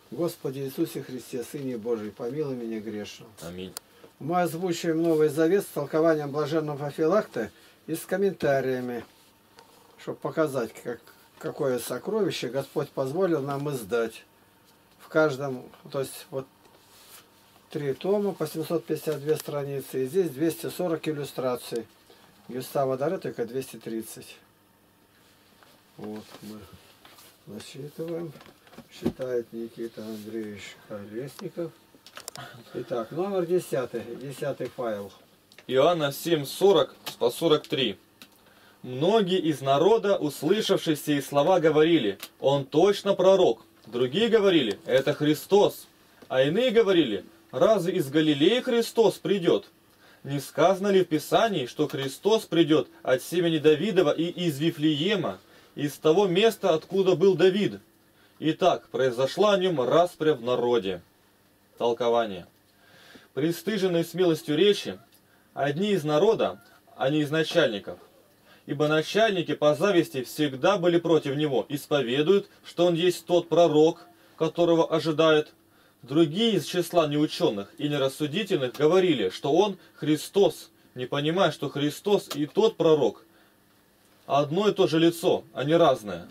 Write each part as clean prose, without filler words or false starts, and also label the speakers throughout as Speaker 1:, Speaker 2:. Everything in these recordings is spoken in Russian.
Speaker 1: Господи Иисусе Христе, Сыне Божий, помилуй меня грешного.
Speaker 2: Аминь.
Speaker 1: Мы озвучиваем Новый Завет с толкованием блаженного Феофилакта и с комментариями, чтобы показать, какое сокровище Господь позволил нам издать. В каждом, то есть вот 3 тома по 752 страницы, и здесь 240 иллюстраций. Гюстава Доре только 230. Вот мы насчитываем. Считает Никита Андреевич Колесников. Итак, номер 10 файл.
Speaker 2: Иоанна 7:40 по 43. Многие из народа, услышавшие сии слова, говорили: «Он точно пророк». Другие говорили: «Это Христос». А иные говорили: «Разве из Галилеи Христос придет? Не сказано ли в Писании, что Христос придет от семени Давидова и из Вифлеема, из того места, откуда был Давид?» Итак, произошла о нем распря в народе. Толкование. Пристыженные смелостью речи, одни из народа, а не из начальников. Ибо начальники по зависти всегда были против него, исповедуют, что он есть тот пророк, которого ожидают. Другие из числа неученых и нерассудительных говорили, что он Христос, не понимая, что Христос и тот пророк одно и то же лицо, а не разное.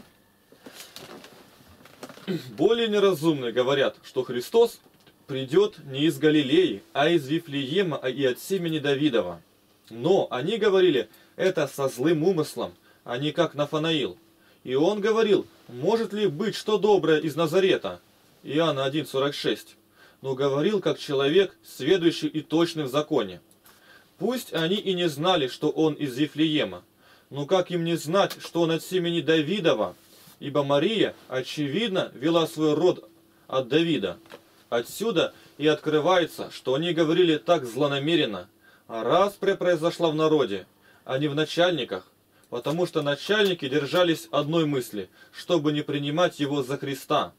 Speaker 2: Более неразумные говорят, что Христос придет не из Галилеи, а из Вифлеема и от семени Давидова. Но они говорили это со злым умыслом, а не как Нафанаил. И он говорил: может ли быть что доброе из Назарета? Иоанна 1:46. Но говорил как человек, сведущий и точный в законе. Пусть они и не знали, что он из Вифлеема, но как им не знать, что он от семени Давидова? Ибо Мария, очевидно, вела свой род от Давида. Отсюда и открывается, что они говорили так злонамеренно, а распря произошла в народе, а не в начальниках, потому что начальники держались одной мысли, чтобы не принимать его за Христа.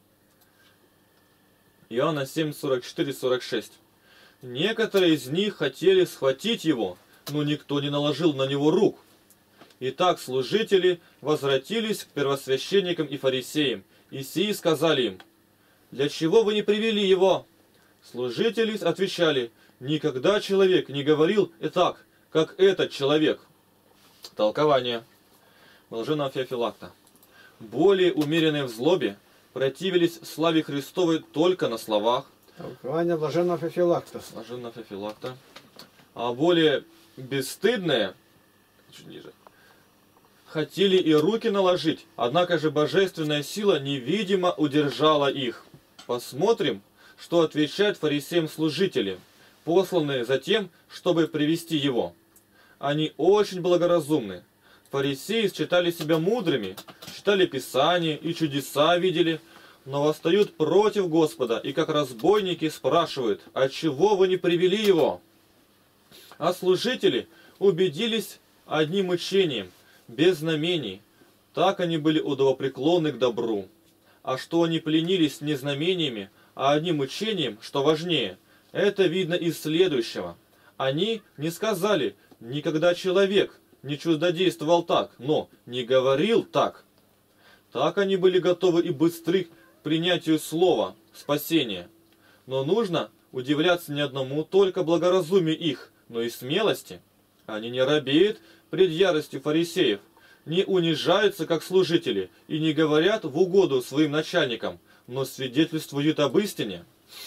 Speaker 2: Иоанна 7:44-46. Некоторые из них хотели схватить его, но никто не наложил на него рук. Итак, служители возвратились к первосвященникам и фарисеям, и сии сказали им: «Для чего вы не привели его?» Служители отвечали: «Никогда человек не говорил и так, как этот человек». Толкование блаженного Феофилакта. Более умеренные в злобе противились славе Христовой только на словах.
Speaker 1: Толкование блаженного Феофилакта.
Speaker 2: Блаженного Феофилакта. А более бесстыдные, чуть ниже, хотели и руки наложить, однако же божественная сила невидимо удержала их. Посмотрим, что отвечают фарисеям служители, посланные за тем, чтобы привести его. Они очень благоразумны. Фарисеи считали себя мудрыми, читали Писание и чудеса видели, но восстают против Господа и как разбойники спрашивают: «Отчего вы не привели его?» А служители убедились одним учением, без знамений. Так они были удовопреклонны к добру. А что они пленились не знамениями, а одним учением, что важнее, это видно из следующего. Они не сказали: «Никогда человек не чудодействовал так», но «не говорил так». Так они были готовы и быстры к принятию слова спасения. Но нужно удивляться не одному только благоразумию их, но и смелости. Они не робеют пред яростью фарисеев, не унижаются, как служители, и не говорят в угоду своим начальникам, но свидетельствуют об истине.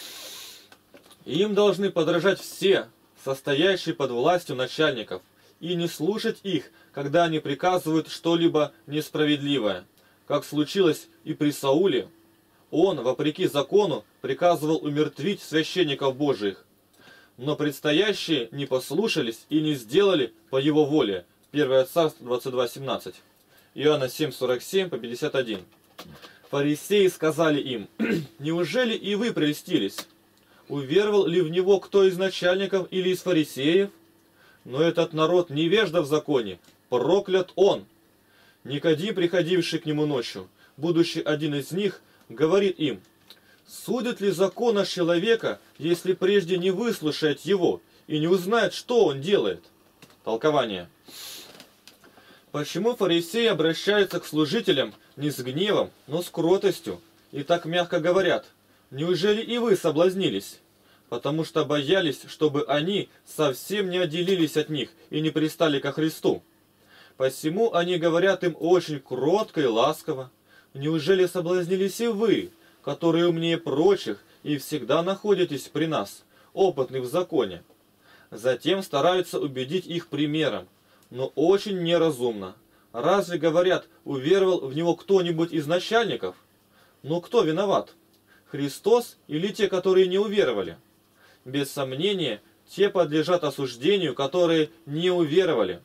Speaker 2: Им должны подражать все, состоящие под властью начальников, и не слушать их, когда они приказывают что-либо несправедливое, как случилось и при Сауле. Он, вопреки закону, приказывал умертвить священников Божиих, но предстоящие не послушались и не сделали по его воле. 1 Царств 22:17. Иоанна 7:47 по 51. Фарисеи сказали им: «Неужели и вы прельстились? Уверовал ли в него кто из начальников или из фарисеев? Но этот народ невежда в законе, проклят он». Никодим, приходивший к нему ночью, будучи один из них, говорит им: «Судит ли закон от человека, если прежде не выслушает его и не узнает, что он делает?» Толкование. Почему фарисеи обращаются к служителям не с гневом, но с кротостью, и так мягко говорят: неужели и вы соблазнились? Потому что боялись, чтобы они совсем не отделились от них и не пристали ко Христу. Посему они говорят им очень кротко и ласково. Неужели соблазнились и вы, которые умнее прочих и всегда находитесь при нас, опытных в законе? Затем стараются убедить их примером, но очень неразумно. Разве, говорят, уверовал в него кто-нибудь из начальников? Но кто виноват? Христос или те, которые не уверовали? Без сомнения, те подлежат осуждению, которые не уверовали.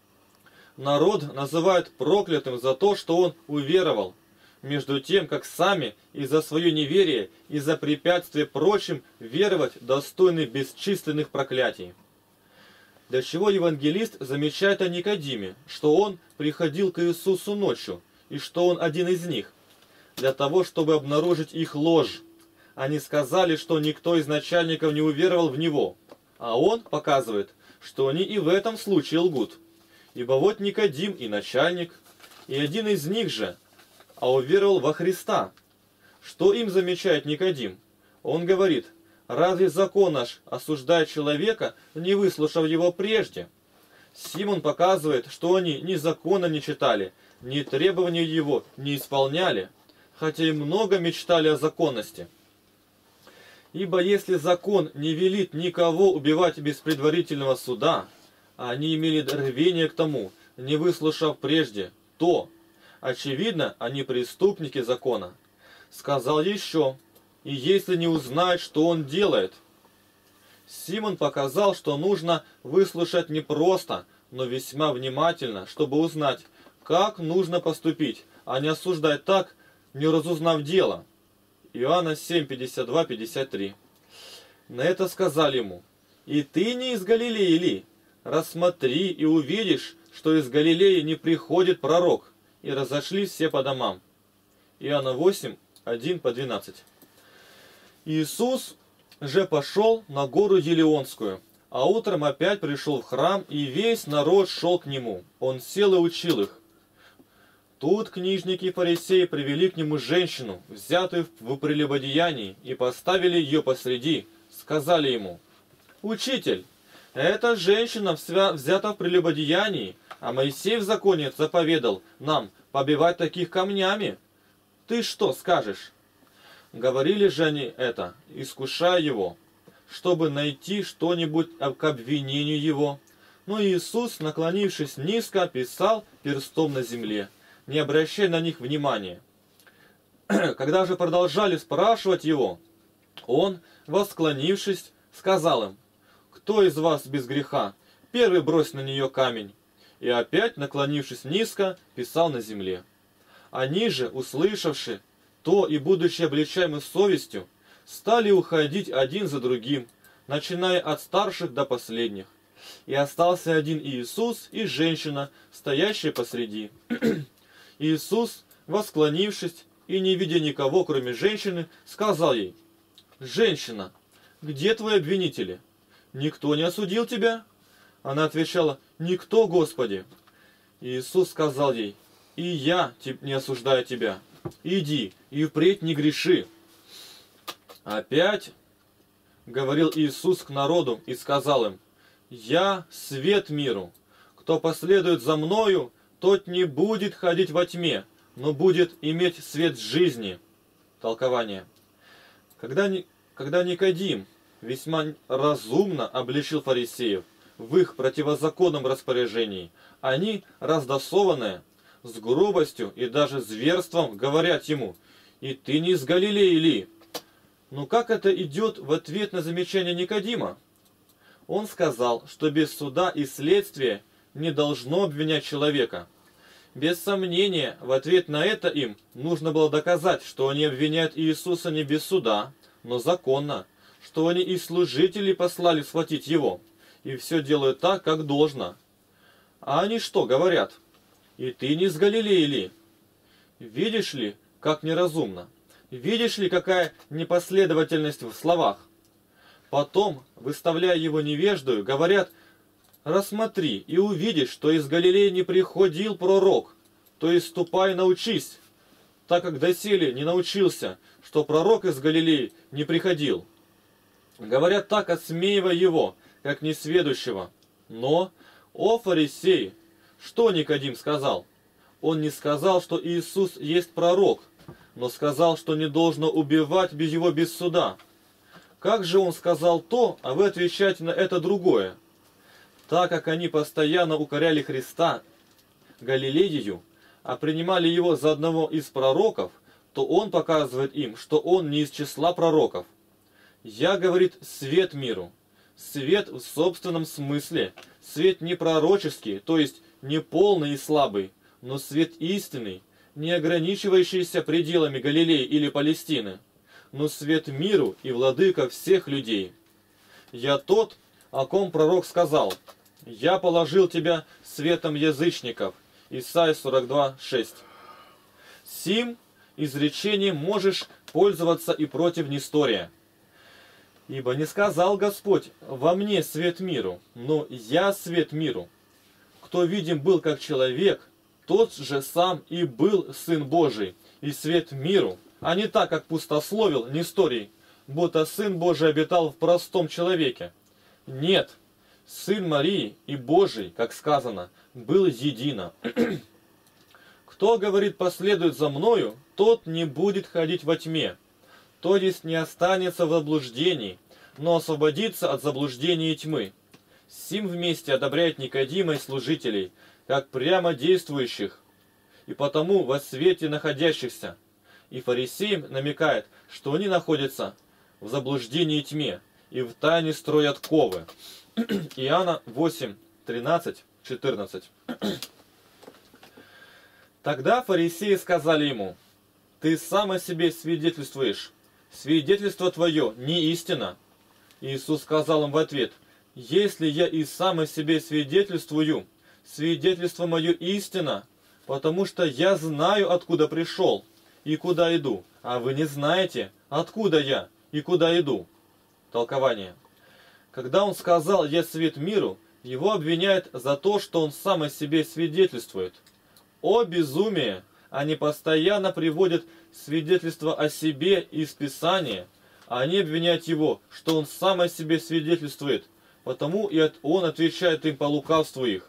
Speaker 2: Народ называют проклятым за то, что он уверовал, между тем, как сами из-за свое неверие, из-за препятствия прочим веровать достойны бесчисленных проклятий. Для чего евангелист замечает о Никодиме, что он приходил к Иисусу ночью, и что он один из них, для того, чтобы обнаружить их ложь. Они сказали, что никто из начальников не уверовал в него, а он показывает, что они и в этом случае лгут. Ибо вот Никодим и начальник, и один из них же, а уверовал во Христа. Что им замечает Никодим? Он говорит: разве закон наш осуждает человека, не выслушав его прежде? Симон показывает, что они ни закона не читали, ни требований его не исполняли, хотя и много мечтали о законности. Ибо если закон не велит никого убивать без предварительного суда, а они имели рвение к тому, не выслушав прежде, то, очевидно, они преступники закона. Сказал еще: и если не узнает, что он делает. Симон показал, что нужно выслушать не просто, но весьма внимательно, чтобы узнать, как нужно поступить, а не осуждать так, не разузнав дело. Иоанна 7, 52, 53. На это сказали ему: и ты не из Галилеи ли? Рассмотри и увидишь, что из Галилеи не приходит пророк. И разошлись все по домам. Иоанна 8, 1 по 12. Иисус же пошел на гору Елеонскую, а утром опять пришел в храм, и весь народ шел к нему. Он сел и учил их. Тут книжники и фарисеи привели к нему женщину, взятую в прелюбодеянии, и поставили ее посреди. Сказали ему: «Учитель, эта женщина взята в прелюбодеянии, а Моисей в законе заповедал нам побивать таких камнями. Ты что скажешь?» Говорили же они это, искушая его, чтобы найти что-нибудь к обвинению его. Но Иисус, наклонившись низко, писал перстом на земле, не обращая на них внимания. Когда же продолжали спрашивать его, он, восклонившись, сказал им: «Кто из вас без греха? Первый брось на нее камень». И опять, наклонившись низко, писал на земле. Они же, услышавши то и будучи обличаемы совестью, стали уходить один за другим, начиная от старших до последних. И остался один Иисус и женщина, стоящая посреди. Иисус, восклонившись и не видя никого, кроме женщины, сказал ей: «Женщина, где твои обвинители? Никто не осудил тебя?» Она отвечала: «Никто, Господи». Иисус сказал ей: «И я не осуждаю тебя. Иди и впредь не греши». Опять говорил Иисус к народу и сказал им: «Я свет миру. Кто последует за Мною, тот не будет ходить во тьме, но будет иметь свет жизни». Толкование. Когда Никодим весьма разумно обличил фарисеев в их противозаконном распоряжении, они, раздосованные, с грубостью и даже зверством, говорят ему: «И ты не из Галилеи ли?» Но как это идет в ответ на замечание Никодима? Он сказал, что без суда и следствия не должно обвинять человека. Без сомнения, в ответ на это им нужно было доказать, что они обвиняют Иисуса не без суда, но законно, что они и служителей послали схватить его, и все делают так, как должно. А они что говорят? «И ты не из Галилеи ли?» Видишь ли, как неразумно? Видишь ли, какая непоследовательность в словах? Потом, выставляя его невеждою, говорят: «Рассмотри и увидишь, что из Галилеи не приходил пророк, то есть ступай, научись». так как доселе не научился, что пророк из Галилеи не приходил. Говорят так, отсмеивая его, как несведущего. Но, о фарисеи, что Никодим сказал? Он не сказал, что Иисус есть пророк, но сказал, что не должно убивать без его без суда. Как же он сказал то, а вы отвечаете на это другое? Так как они постоянно укоряли Христа Галилею, а принимали его за одного из пророков, то он показывает им, что он не из числа пророков. Я, говорит, свет миру. Свет в собственном смысле. Свет не пророческий, то есть не полный и слабый, но свет истинный, не ограничивающийся пределами Галилеи или Палестины, но свет миру и владыка всех людей. Я тот, о ком пророк сказал: «Я положил тебя светом язычников». Исайя 42:6. Сим изречением можешь пользоваться и против Нестория. Ибо не сказал Господь: «Во мне свет миру», но «Я свет миру». Кто видим был как человек, тот же сам и был Сын Божий и свет миру, а не так, как пустословил Несторий, будто Сын Божий обитал в простом человеке. Нет, Сын Марии и Божий, как сказано, был едино. Кто, говорит, последует за мною, тот не будет ходить во тьме, то есть не останется в заблуждении, но освободится от заблуждения и тьмы. Сим вместе одобряет Никодима и служителей, как прямо действующих, и потому во свете находящихся. И фарисеям намекает, что они находятся в заблуждении и тьме, и в тайне строят ковы. Иоанна 8:13-14. Тогда фарисеи сказали ему: «Ты сам о себе свидетельствуешь, свидетельство твое не истина». Иисус сказал им в ответ: «Если я и сам о себе свидетельствую, свидетельство мое истина, потому что я знаю, откуда пришел и куда иду, а вы не знаете, откуда я и куда иду». Толкование. Когда он сказал «Я свет миру», его обвиняют за то, что он сам о себе свидетельствует. О безумие! Они постоянно приводят свидетельство о себе из Писания, а они обвиняют его, что он сам о себе свидетельствует, потому и он отвечает им по лукавству их.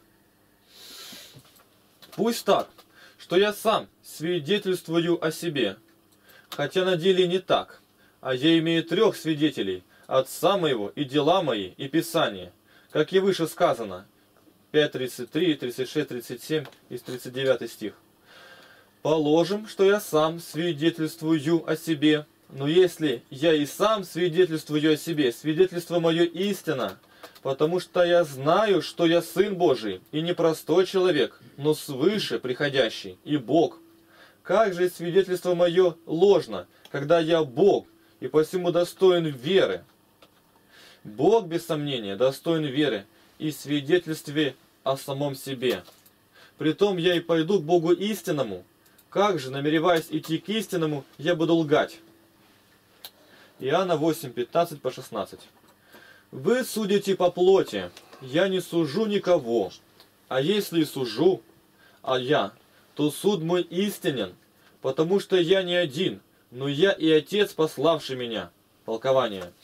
Speaker 2: Пусть так, что я сам свидетельствую о себе, хотя на деле не так, а я имею 3 свидетелей: Отца моего и дела мои и Писание, как и выше сказано. 5:33, 36, 37 и 39 стих. Положим, что я сам свидетельствую о себе, но если я и сам свидетельствую о себе, свидетельство мое истина, потому что я знаю, что я Сын Божий, и не простой человек, но свыше приходящий, и Бог. Как же свидетельство мое ложно, когда я Бог, и посему достоин веры? Бог, без сомнения, достоин веры и свидетельстве о самом себе. Притом я и пойду к Богу истинному. Как же, намереваясь идти к истинному, я буду лгать? Иоанна 8:15-16. Вы судите по плоти, я не сужу никого, а если и сужу, то суд мой истинен, потому что я не один, но я и Отец, пославший меня. Толкование.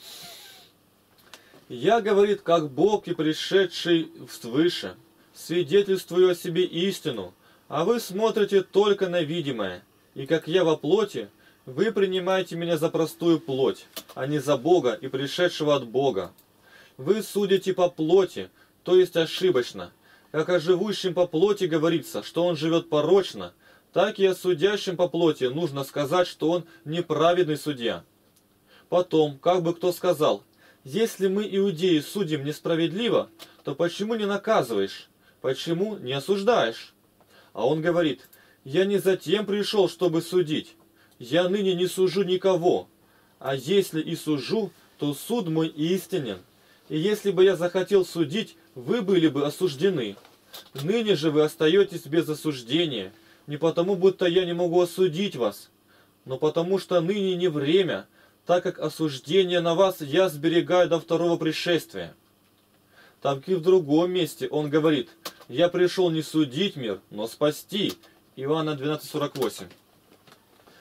Speaker 2: Я, говорит, как Бог и пришедший свыше, свидетельствую о себе истину, а вы смотрите только на видимое, и как я во плоти, вы принимаете меня за простую плоть, а не за Бога и пришедшего от Бога. Вы судите по плоти, то есть ошибочно. Как о живущем по плоти говорится, что он живет порочно, так и о судящем по плоти нужно сказать, что он неправедный судья. Потом, как бы кто сказал: если мы, иудеи, судим несправедливо, то почему не наказываешь? Почему не осуждаешь? А он говорит: я не затем пришел, чтобы судить. Я ныне не сужу никого. А если и сужу, то суд мой истинен. И если бы я захотел судить, вы были бы осуждены. Ныне же вы остаетесь без осуждения, не потому, будто я не могу осудить вас, но потому, что ныне не время, так как осуждение на вас я сберегаю до второго пришествия. Так и в другом месте он говорит: я пришел не судить мир, но спасти. Иоанна 12:48.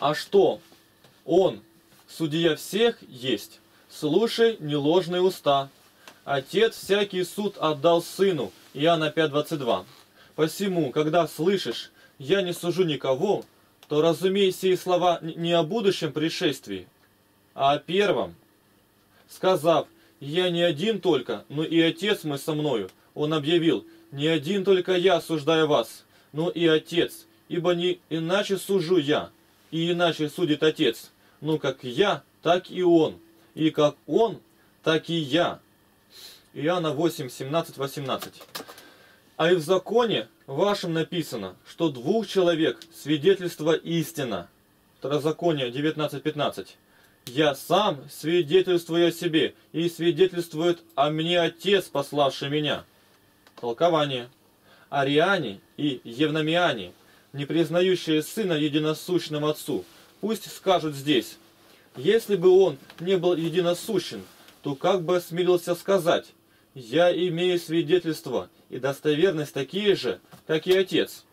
Speaker 2: А что? Он, судья всех, есть. Слушай, не ложные уста. Отец всякий суд отдал сыну. Иоанна 5:22. Посему, когда слышишь, я не сужу никого, то разумей сии слова не о будущем пришествии, а о первом. Сказав, я не один только, но и Отец мой со мною, он объявил, не один только я осуждаю вас, но и Отец, ибо не иначе сужу я, и иначе судит Отец, но как я, так и он, и как он, так и я. Иоанна 8:17-18. А и в законе вашем написано, что двух человек свидетельство истина. Второзаконие 19:15. Я сам свидетельствую о себе, и свидетельствует о мне Отец, пославший меня. Толкование. Ариане и евномиане, не признающие Сына единосущным Отцу, пусть скажут здесь, если бы Он не был единосущен, то как бы осмелился сказать, я имею свидетельство и достоверность такие же, как и Отец.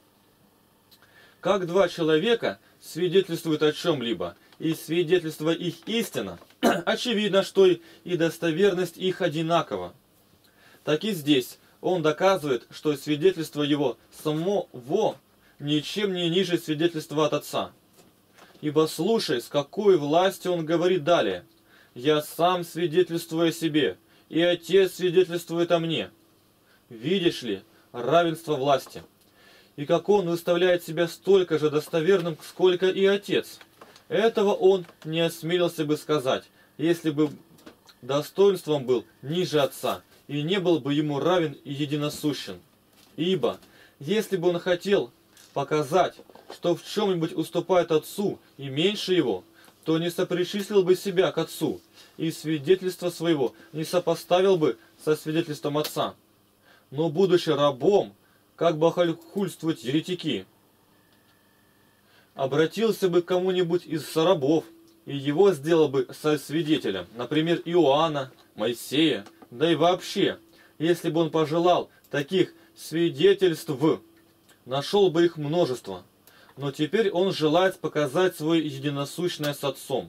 Speaker 2: Как два человека свидетельствуют о чем-либо, и свидетельство их истина, очевидно, что и достоверность их одинакова. Так и здесь он доказывает, что свидетельство его самого ничем не ниже свидетельства от Отца. Ибо слушай, с какой властью он говорит далее. «Я сам свидетельствую о себе, и Отец свидетельствует о мне». Видишь ли, равенство власти. И как он выставляет себя столько же достоверным, сколько и Отец. Этого он не осмелился бы сказать, если бы достоинством был ниже Отца, и не был бы ему равен и единосущен. Ибо, если бы он хотел показать, что в чем-нибудь уступает Отцу и меньше его, то не сопричислил бы себя к Отцу, и свидетельство своего не сопоставил бы со свидетельством Отца. Но, будучи рабом, как богохульствуют еретики, обратился бы к кому-нибудь из рабов, и его сделал бы сосвидетелем, например, Иоанна, Моисея, да и вообще, если бы он пожелал таких свидетельств, нашел бы их множество. Но теперь он желает показать свое единосущное с Отцом.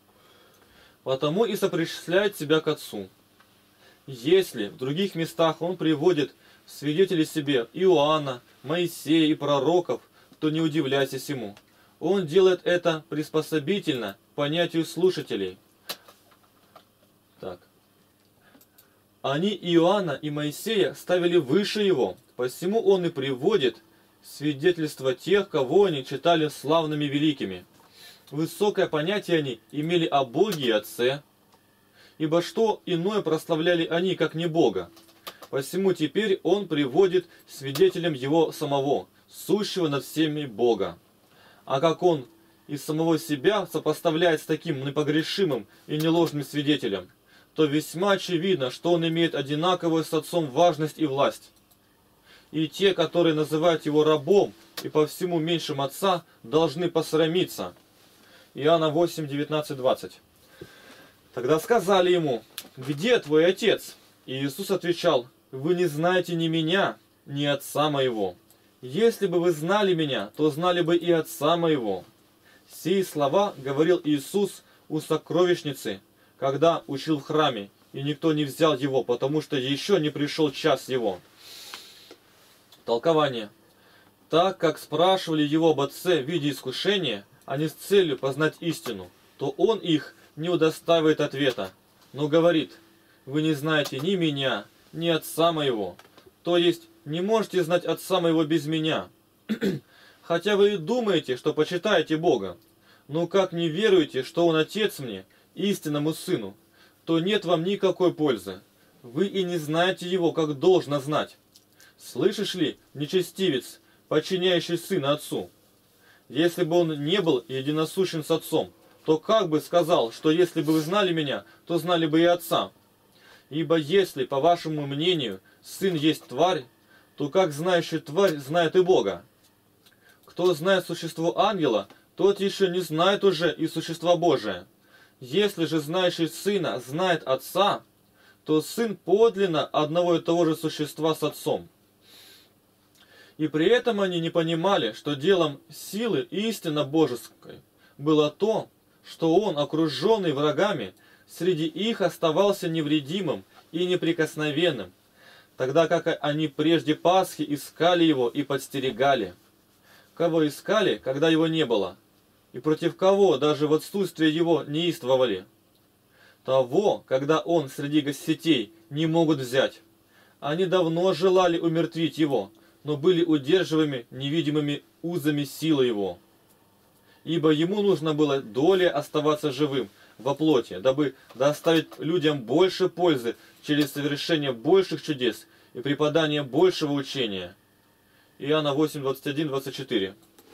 Speaker 2: Потому и сопричисляет себя к Отцу. Если в других местах он приводит в свидетели себе Иоанна, Моисея и пророков, то не удивляйтесь ему. Он делает это приспособительно понятию слушателей. Так. Они Иоанна и Моисея ставили выше его, посему он и приводит свидетельства тех, кого они читали славными великими. Высокое понятие они имели о Боге и Отце, ибо что иное прославляли они, как не Бога. Посему теперь он приводит свидетелем его самого, сущего над всеми Бога. А как он из самого себя сопоставляет с таким непогрешимым и неложным свидетелем, то весьма очевидно, что он имеет одинаковую с Отцом важность и власть. И те, которые называют его рабом и по всему меньшим Отца, должны посрамиться. Иоанна 8, 19, 20. Тогда сказали ему, где твой Отец? И Иисус отвечал, вы не знаете ни меня, ни Отца моего. Если бы вы знали меня, то знали бы и Отца моего. Сии слова говорил Иисус у сокровищницы, когда учил в храме, и никто не взял его, потому что еще не пришел час его. Толкование. Так как спрашивали его об Отце в виде искушения, а не с целью познать истину, то он их не удостаивает ответа, но говорит, вы не знаете ни меня, ни Отца моего, то есть не можете знать Отца моего без меня. Хотя вы и думаете, что почитаете Бога, но как не веруете, что Он Отец мне, истинному Сыну, то нет вам никакой пользы. Вы и не знаете Его, как должно знать. Слышишь ли, нечестивец, подчиняющий Сына Отцу? Если бы Он не был единосущен с Отцом, то как бы сказал, что если бы вы знали меня, то знали бы и Отца? Ибо если, по вашему мнению, Сын есть тварь, то как знающий тварь знает и Бога? Кто знает существо ангела, тот еще не знает уже и существа Божия. Если же знающий Сына знает Отца, то Сын подлинно одного и того же существа с Отцом. И при этом они не понимали, что делом силы истинно божеской было то, что он, окруженный врагами, среди их оставался невредимым и неприкосновенным, тогда как они прежде Пасхи искали его и подстерегали. Кого искали, когда его не было? И против кого даже в отсутствие его неистовали? Того, когда он среди сетей не могут взять. Они давно желали умертвить его, но были удерживаемы невидимыми узами силы его. Ибо ему нужно было долее оставаться живым во плоти, дабы доставить людям больше пользы через совершение больших чудес и преподание большего учения. Иоанна 8, 21, 24.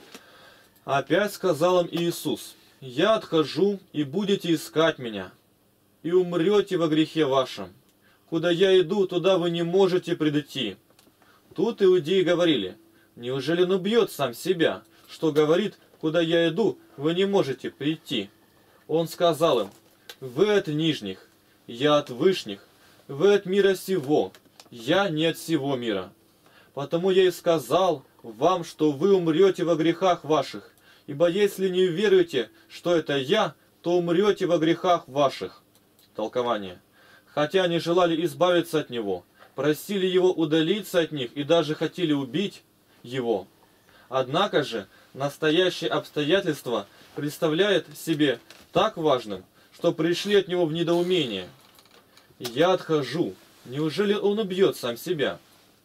Speaker 2: Опять сказал им Иисус: «Я отхожу, и будете искать Меня, и умрете во грехе вашем. Куда Я иду, туда вы не можете прийти». Тут иудеи говорили: «Неужели он убьет сам себя, что говорит: куда я иду, вы не можете прийти?» Он сказал им: «Вы от нижних, я от вышних, вы от мира сего, я не от сего мира. Потому я и сказал вам, что вы умрете во грехах ваших, ибо если не веруете, что это я, то умрете во грехах ваших». Толкование. Хотя они желали избавиться от него, просили его удалиться от них и даже хотели убить его. Однако же настоящее обстоятельство представляет себе так важным, что пришли от него в недоумение. «Я отхожу. Неужели он убьет сам себя?»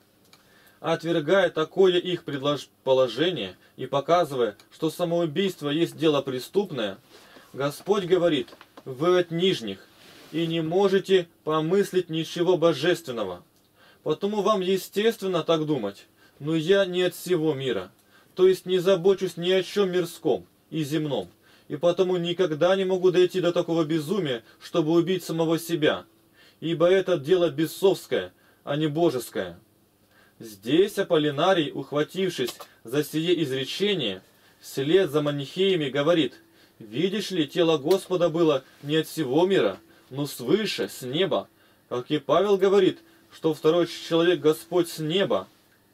Speaker 2: Отвергая такое их положение и показывая, что самоубийство есть дело преступное, Господь говорит: «Вы от нижних, и не можете помыслить ничего божественного. Потому вам естественно так думать, но я не от всего мира, то есть не забочусь ни о чем мирском и земном, и потому никогда не могу дойти до такого безумия, чтобы убить самого себя, ибо это дело бесовское, а не божеское». Здесь Аполлинарий, ухватившись за сие изречение, вслед за манихеями говорит: «Видишь ли, тело Господа было не от всего мира, но свыше, с неба». Как и Павел говорит, что второй человек Господь с неба.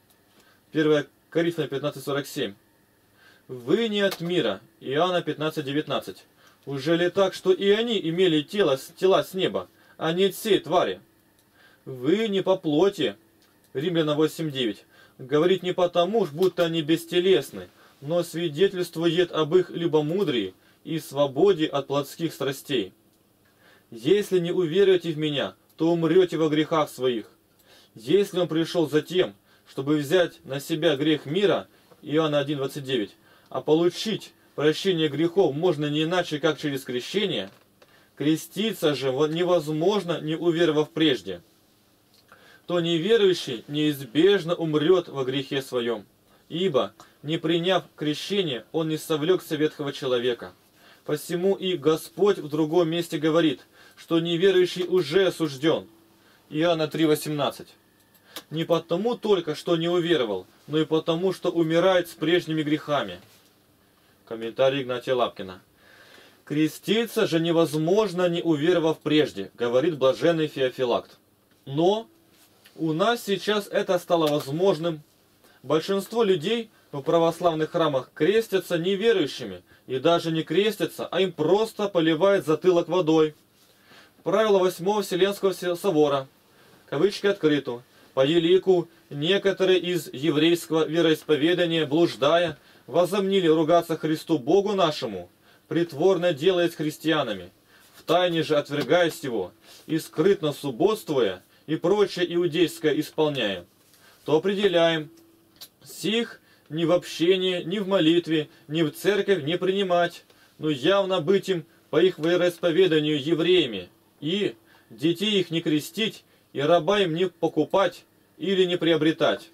Speaker 2: 1 Коринфянам 15:47. «Вы не от мира». Иоанна 15:19. «Уже ли так, что и они имели тела с неба, а не от всей твари? Вы не по плоти». Римлянам 8:9. «Говорит не потому, будто они бестелесны, но свидетельствует об их любомудрии и свободе от плотских страстей. Если не уверуете в Меня, то умрете во грехах своих. Если Он пришел за тем, чтобы взять на себя грех мира, Иоанна 1:29, а получить прощение грехов можно не иначе, как через крещение, креститься же невозможно, не уверовав прежде, то неверующий неизбежно умрет во грехе своем, ибо, не приняв крещение, он не совлекся ветхого человека. Посему и Господь в другом месте говорит, что неверующий уже осужден». Иоанна 3:18. «Не потому только, что не уверовал, но и потому, что умирает с прежними грехами». Комментарий Игнатия Лапкина. «Креститься же невозможно, не уверовав прежде», говорит блаженный Феофилакт. Но у нас сейчас это стало возможным. Большинство людей в православных храмах крестятся неверующими, и даже не крестятся, а им просто поливают затылок водой. Правило 8-го Вселенского собора, кавычки открыты: «По елику некоторые из еврейского вероисповедания, блуждая, возомнили ругаться Христу Богу нашему, притворно делаясь христианами, втайне же отвергаясь его, и скрытно субботствуя, и прочее иудейское исполняя, то определяем: сих ни в общении, ни в молитве, ни в церковь не принимать, но явно быть им по их вероисповеданию евреями, и детей их не крестить, и раба им не покупать или не приобретать.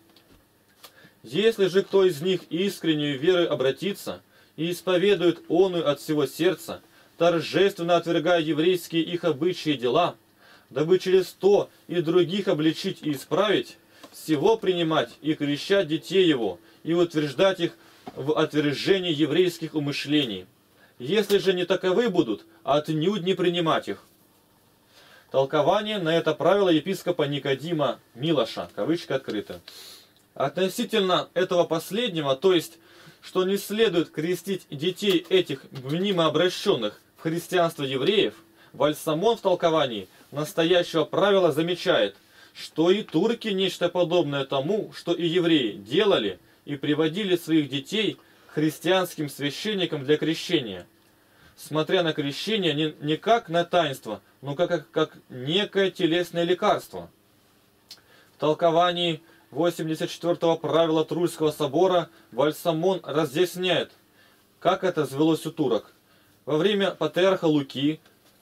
Speaker 2: Если же кто из них искреннюю верой обратится и исповедует оную от всего сердца, торжественно отвергая еврейские их обычаи и дела, дабы через то и других обличить и исправить, всего принимать и крещать детей его, и утверждать их в отвержении еврейских умышлений. Если же не таковы будут, отнюдь не принимать их». Толкование на это правило епископа Никодима Милоша, кавычки открыты. Относительно этого последнего, то есть что не следует крестить детей этих мнимо обращенных в христианство евреев, Вальсамон в толковании настоящего правила замечает, что и турки нечто подобное тому, что и евреи делали и приводили своих детей к христианским священникам для крещения, смотря на крещение не как на таинство, но как некое телесное лекарство. В толковании 84-го правила Трульского собора Вальсамон разъясняет, как это звелось у турок. Во время патриарха Луки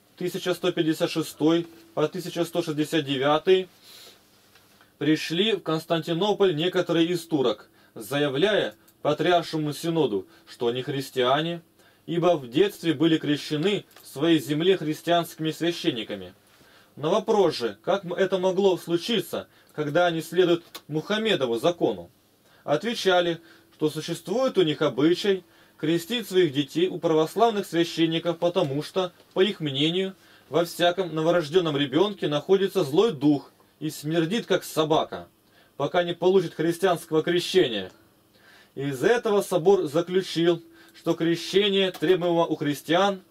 Speaker 2: 1156 по 1169 пришли в Константинополь некоторые из турок, заявляя Патриаршему синоду, что они христиане, ибо в детстве были крещены в своей земле христианскими священниками. На вопрос же, как это могло случиться, когда они следуют Мухаммедову закону, отвечали, что существует у них обычай крестить своих детей у православных священников, потому что, по их мнению, во всяком новорожденном ребенке находится злой дух и смердит, как собака, пока не получит христианского крещения. Из этого собор заключил, что крещение, требуемое у христиан,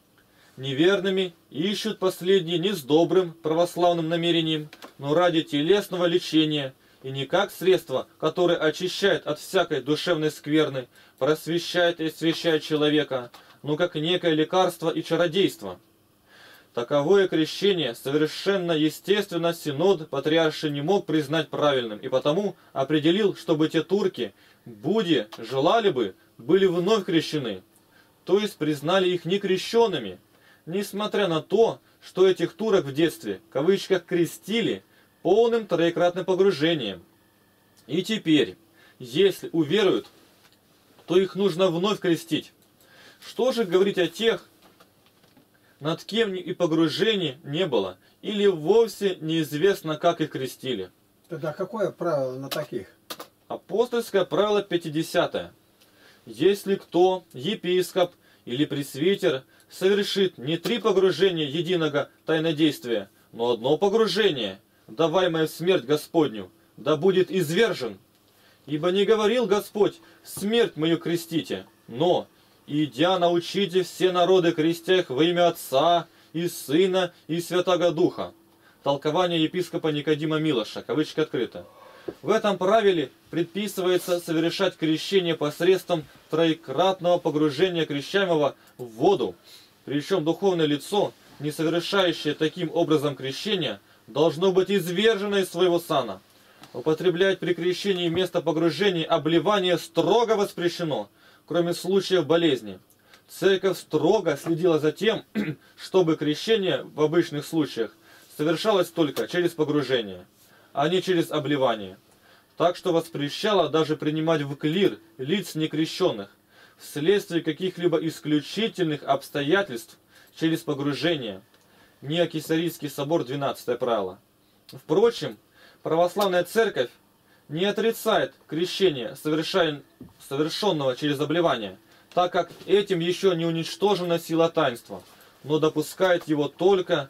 Speaker 2: неверными ищут последние не с добрым православным намерением, но ради телесного лечения, и не как средство, которое очищает от всякой душевной скверны, просвещает и освящает человека, но как некое лекарство и чародейство. Таковое крещение совершенно естественно синод патриарший не мог признать правильным, и потому определил, чтобы те турки, буди желали бы, были вновь крещены, то есть признали их некрещенными, несмотря на то, что этих турок в детстве, в кавычках, крестили полным троекратным погружением. И теперь, если уверуют, то их нужно вновь крестить. Что же говорить о тех, над кем и погружения не было, или вовсе неизвестно, как их крестили?
Speaker 1: Тогда какое правило на таких?
Speaker 2: Апостольское правило 50. Если кто, епископ или пресвитер, совершит не 3 погружения единого тайнодействия, но одно погружение, даваемое в смерть Господню, да будет извержен. Ибо не говорил Господь: смерть мою крестите, но, идя научите все народы, крестя их во имя Отца и Сына и Святаго Духа. Толкование епископа Никодима Милоша, кавычки открыто. В этом правиле предписывается совершать крещение посредством троекратного погружения крещаемого в воду. Причем духовное лицо, не совершающее таким образом крещения, должно быть извержено из своего сана. Употреблять при крещении вместо погружения обливание строго воспрещено, кроме случаев болезни. Церковь строго следила за тем, чтобы крещение в обычных случаях совершалось только через погружение, а не через обливание. Так что воспрещала даже принимать в клир лиц некрещенных вследствие каких-либо исключительных обстоятельств через погружение. Неокесарийский собор, 12 правило. Впрочем, православная церковь не отрицает крещение, совершенного через обливание, так как этим еще не уничтожена сила таинства, но допускает его только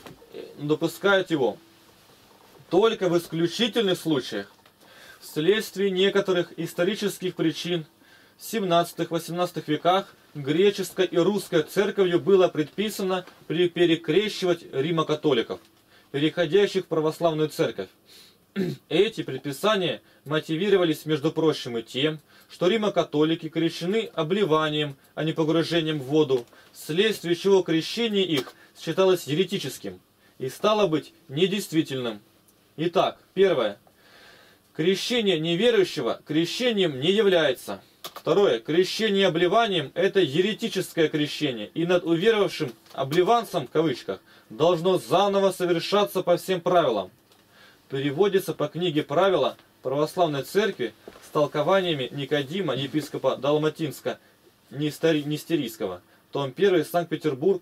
Speaker 2: в исключительных случаях. Вследствие некоторых исторических причин в 17-18 веках греческой и русской церковью было предписано перекрещивать римокатоликов, переходящих в православную церковь. Эти предписания мотивировались, между прочим, и тем, что римокатолики крещены обливанием, а не погружением в воду, вследствие чего крещение их считалось еретическим и стало быть недействительным. Итак, первое. Крещение неверующего крещением не является. Второе. Крещение обливанием – это еретическое крещение, и над уверовавшим обливанцем, в кавычках, должно заново совершаться по всем правилам. Переводится по книге «Правила православной церкви» с толкованиями Никодима, епископа Далматинска-Нестерийского, том 1, Санкт-Петербург,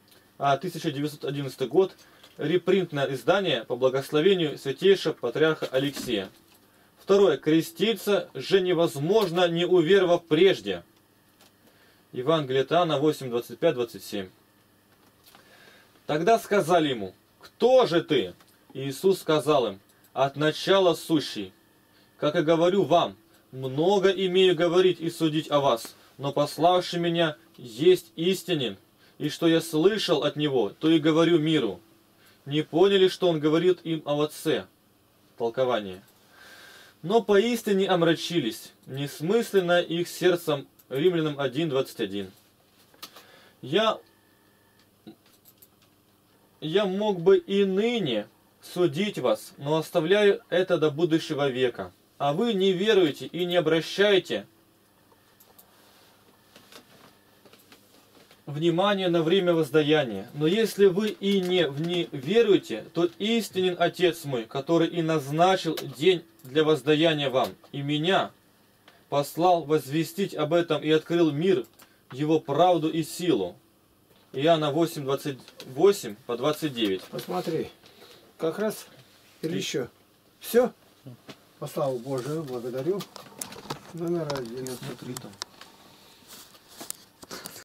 Speaker 2: 1911 год, репринтное издание по благословению святейшего патриарха Алексия. Второе. Креститься же невозможно, не уверовав прежде. Евангелие от Иоанна 8, 25-27. Тогда сказали ему: «Кто же ты?» Иисус сказал им: «От начала сущий. Как и говорю вам, много имею говорить и судить о вас, но пославший меня есть истинен, и что я слышал от него, то и говорю миру. Не поняли, что он говорит им о Отце? Толкование. Но поистине омрачились, несмысленно их сердцем. Римлянам 1:21. Я мог бы и ныне судить вас, но оставляю это до будущего века. А вы не веруете и не обращаете внимания на время воздаяния. Но если вы и не веруете, то истинен Отец мой, который и назначил день для воздаяния вам, и меня послал возвестить об этом и открыл мир, его правду и силу. Иоанна 8:28 по 29.
Speaker 1: Посмотри, как раз или еще. Все? По славу Божию, благодарю. Номер 1.
Speaker 2: Смотри там.